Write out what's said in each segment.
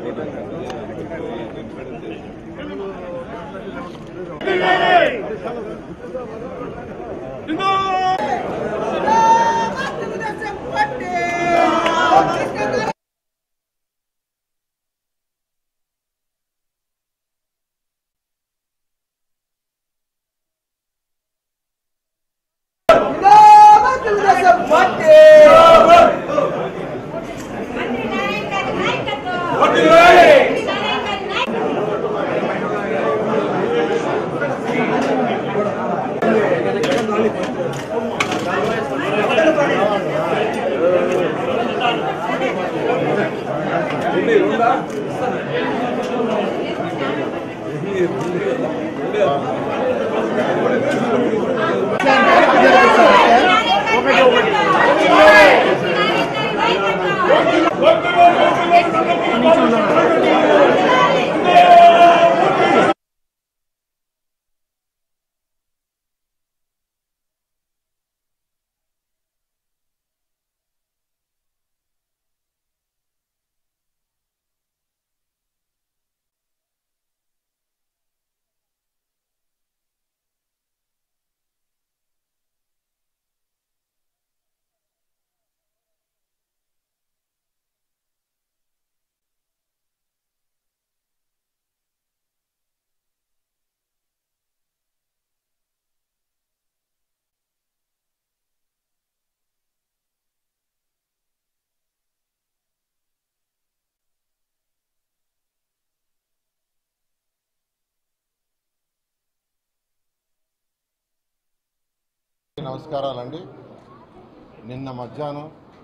నమస్కారాలండి. నిన్న మధ్యాహ్నం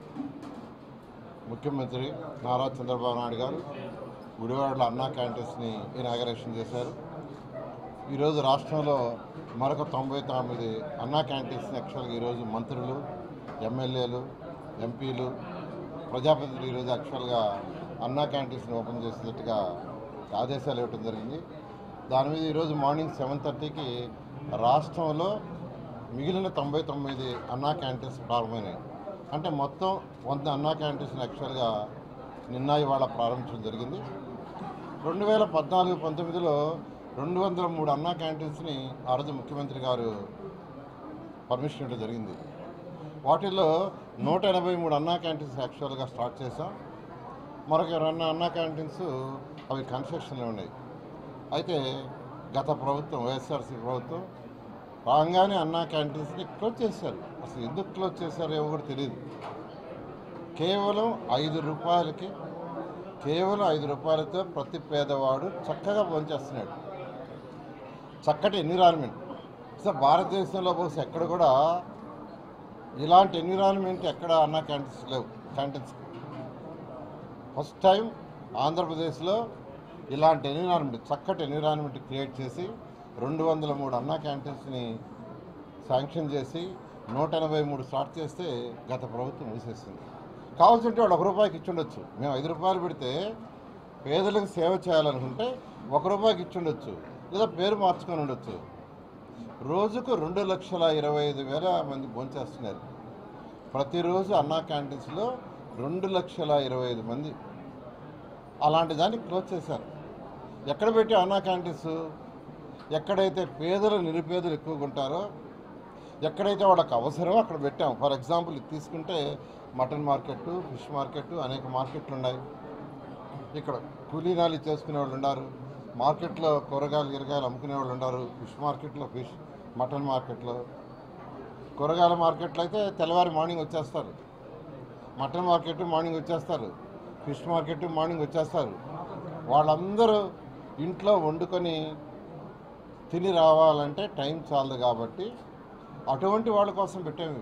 ముఖ్యమంత్రి నారా చంద్రబాబు నాయుడు గారు గుడివాడలో అన్నా క్యాంటీన్స్ని ఇనాగరేషన్ చేశారు. ఈరోజు రాష్ట్రంలో మరొక 99 అన్నా క్యాంటీన్స్ని యాక్చువల్గా ఈరోజు మంత్రులు, ఎమ్మెల్యేలు, ఎంపీలు, ప్రజాప్రతినిధులు ఈరోజు యాక్చువల్గా అన్నా క్యాంటీన్స్ని ఓపెన్ చేసేటట్టుగా ఆదేశాలు ఇవ్వడం జరిగింది. దాని మీద ఈరోజు మార్నింగ్ 7:30కి రాష్ట్రంలో మిగిలిన 99 అన్నా క్యాంటీన్స్ ప్రారంభమైనాయి. అంటే మొత్తం 100 అన్నా క్యాంటీన్స్ యాక్చువల్గా నిన్న ఇవాళ ప్రారంభించడం జరిగింది. 2014-19లో 203 అన్నా క్యాంటీన్స్ని ఆ రోజు ముఖ్యమంత్రి గారు పర్మిషన్ ఇవ్వడం జరిగింది. వాటిల్లో 183 అన్నా క్యాంటీన్స్ యాక్చువల్గా స్టార్ట్ చేసాం. మరొక 2 అన్నా క్యాంటీన్స్ అవి కన్స్ట్రక్షన్లో ఉన్నాయి. అయితే గత ప్రభుత్వం, వైఎస్ఆర్సీ ప్రభుత్వం రాగానే అన్నా క్యాంటీన్స్ని క్లోజ్ చేశారు. అసలు ఎందుకు క్లోజ్ చేశారో ఏమో కూడా తెలియదు. కేవలం 5 రూపాయలకి, కేవలం 5 రూపాయలతో ప్రతి పేదవాడు చక్కగా భోంచేస్తున్నాడు. చక్కటి ఎన్విరాన్మెంట్. అసలు భారతదేశంలో బహుశా ఎక్కడ కూడా ఇలాంటి ఎన్విరాన్మెంట్ ఎక్కడ అన్నా క్యాంటీన్స్ లేవు. క్యాంటీన్స్ ఫస్ట్ టైం ఆంధ్రప్రదేశ్లో ఇలాంటి ఎన్విరాన్మెంట్, చక్కటి ఎన్విరాన్మెంట్ క్రియేట్ చేసి 203 అన్నా క్యాంటీన్స్ని శాంక్షన్ చేసి 183 స్టార్ట్ చేస్తే గత ప్రభుత్వం మూసేసింది. కావాల్సింటే వాళ్ళు 1 రూపాయికి ఇచ్చుండొచ్చు. మేము 5 రూపాయలు పెడితే పేదలకు సేవ చేయాలనుకుంటే 1 రూపాయికి ఇచ్చుండొచ్చు, లేదా పేరు మార్చుకొని ఉండొచ్చు. రోజుకు 2,25,000 మంది భోంచేస్తున్నారు. ప్రతిరోజు అన్నా క్యాంటీన్స్లో 2,25,000 మంది. అలాంటి దాన్ని క్లోజ్ చేశారు. ఎక్కడ పెట్టి అన్నా క్యాంటీన్స్? ఎక్కడైతే పేదలు, నిరుపేదలు ఎక్కువగా ఉంటారో, ఎక్కడైతే వాళ్ళకి అవసరమో అక్కడ పెట్టాం. ఫర్ ఎగ్జాంపుల్ ఇది తీసుకుంటే మటన్ మార్కెట్, ఫిష్ మార్కెట్, అనేక మార్కెట్లు ఉన్నాయి. ఇక్కడ కూలీనాలు చేసుకునే వాళ్ళు ఉన్నారు. మార్కెట్లో కూరగాయలు అమ్ముకునే వాళ్ళు ఉన్నారు. ఫిష్ మార్కెట్లో ఫిష్, మటన్ మార్కెట్లో. కూరగాయల మార్కెట్లో అయితే తెల్లవారి మార్నింగ్ వచ్చేస్తారు. మటన్ మార్కెట్ మార్నింగ్ వచ్చేస్తారు. ఫిష్ మార్కెట్ మార్నింగ్ వచ్చేస్తారు. వాళ్ళందరూ ఇంట్లో వండుకొని తిని రావాలంటే టైం చాలదు. కాబట్టి అటువంటి వాళ్ళ కోసం పెట్టాము.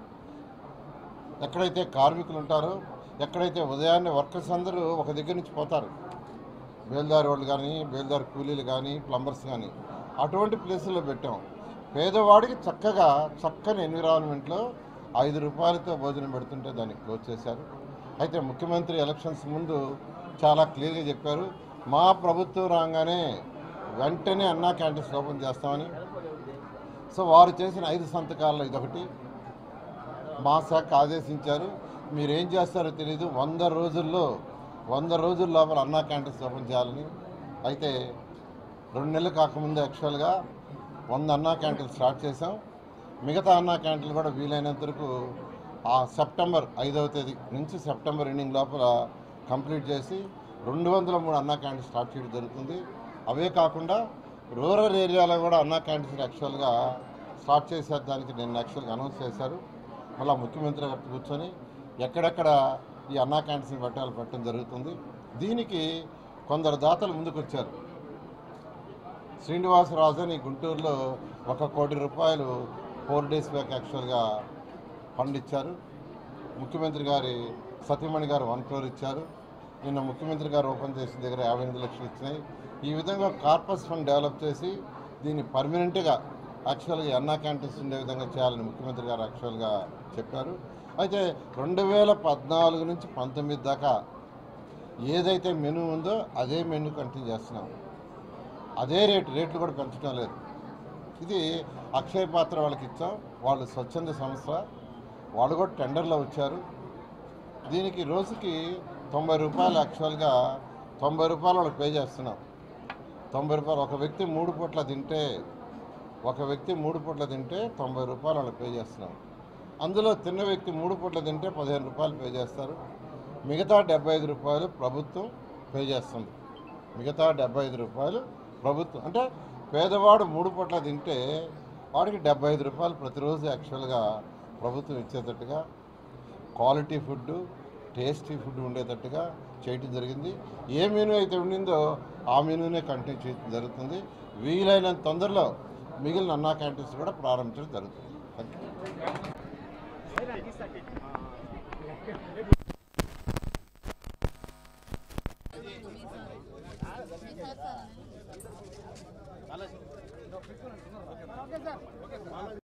ఎక్కడైతే కార్మికులు ఉంటారో, ఎక్కడైతే ఉదయాన్నే వర్కర్స్ అందరూ ఒక దగ్గర నుంచి పోతారు, బేల్దారి వాళ్ళు కానీ, బేల్దారి కూలీలు కానీ, ప్లంబర్స్ కానీ, అటువంటి ప్లేసుల్లో పెట్టాం. పేదవాడికి చక్కని ఎన్విరాన్మెంట్లో 5 రూపాయలతో భోజనం పెడుతుంటే దాన్ని క్లోజ్ చేశారు. అయితే ముఖ్యమంత్రి ఎలక్షన్స్ ముందు చాలా క్లియర్గా చెప్పారు, మా ప్రభుత్వం రాగానే వెంటనే అన్నా క్యాంటీన్స్ ఓపెన్ చేస్తామని. సో వారు చేసిన 5 సంతకాల్లో ఇదొకటి. మా శాఖ ఆదేశించారు, మీరేం చేస్తారో తెలీదు, 100 రోజుల్లో 100 రోజుల లోపల అన్నా క్యాంటీన్స్ ఓపెన్ చేయాలని. అయితే 2 నెలలు కాకముందు యాక్చువల్గా 100 అన్నా క్యాంటీన్లు స్టార్ట్ చేసాం. మిగతా అన్నా క్యాంటీన్లు కూడా వీలైనంత వరకు ఆ సెప్టెంబర్ 5వ తేదీ నుంచి సెప్టెంబర్ ఎండింగ్ లోపల కంప్లీట్ చేసి 203 అన్నా క్యాంటీన్స్ స్టార్ట్ చేయడం జరుగుతుంది. అవే కాకుండా రూరల్ ఏరియాలో కూడా అన్నా క్యాంటీన్స్ యాక్చువల్గా స్టార్ట్ చేసేదానికి నేను యాక్చువల్గా అనౌన్స్ చేశారు. మళ్ళీ ముఖ్యమంత్రి గారు కూర్చొని ఎక్కడెక్కడ ఈ అన్నా క్యాంటీన్స్ పెట్టడం జరుగుతుంది. దీనికి కొందరు దాతలు ముందుకు వచ్చారు. శ్రీనివాసరాజు అని గుంటూరులో 1 కోటి రూపాయలు 4 days బ్యాక్ యాక్చువల్గా ఫండ్ ఇచ్చారు. ముఖ్యమంత్రి గారి సతీమణి గారు 1 crore ఇచ్చారు. నిన్న ముఖ్యమంత్రి గారు ఓపెన్ చేసిన దగ్గర 58 లక్షలు ఇచ్చినాయి. ఈ విధంగా కార్పస్ ఫండ్ డెవలప్ చేసి దీన్ని పర్మనెంట్గా యాక్చువల్గా అన్నా క్యాంటీన్స్ ఉండే విధంగా చేయాలని ముఖ్యమంత్రి గారు యాక్చువల్గా చెప్పారు. అయితే 2014 నుంచి 19 దాకా ఏదైతే మెనూ ఉందో అదే మెనూ కంటిన్యూ చేస్తున్నాం. అదే రేట్లు కూడా పెంచడం లేదు. ఇది అక్షయ పాత్ర వాళ్ళకి ఇచ్చాం. వాళ్ళు స్వచ్ఛంద సంస్థ, వాళ్ళు కూడా టెండర్లో వచ్చారు. దీనికి రోజుకి 90 రూపాయలు యాక్చువల్గా 90 రూపాయలు వాళ్ళకి పే చేస్తున్నాం. 90 రూపాయలు ఒక వ్యక్తి 3 పూట్ల తింటే 90 రూపాయలు వాళ్ళకి పే చేస్తున్నాం. అందులో తిన్న వ్యక్తి 3 పూట్ల తింటే 15 రూపాయలు పే చేస్తారు. మిగతా 75 రూపాయలు ప్రభుత్వం పే చేస్తుంది. మిగతా 75 రూపాయలు ప్రభుత్వం, అంటే పేదవాడు 3 పూట్ల తింటే వాడికి 75 రూపాయలు ప్రతిరోజు యాక్చువల్గా ప్రభుత్వం ఇచ్చేటట్టుగా క్వాలిటీ ఫుడ్, టేస్టీ ఫుడ్ ఉండేటట్టుగా చేయటం జరిగింది. ఏ మెనూ అయితే ఉండిందో ఆ మెనూనే కంటిన్యూ చేయడం జరుగుతుంది. వీలైనంత తొందరలో మిగిలిన అన్నా క్యాంటీన్స్ కూడా ప్రారంభించడం జరుగుతుంది. Thank you.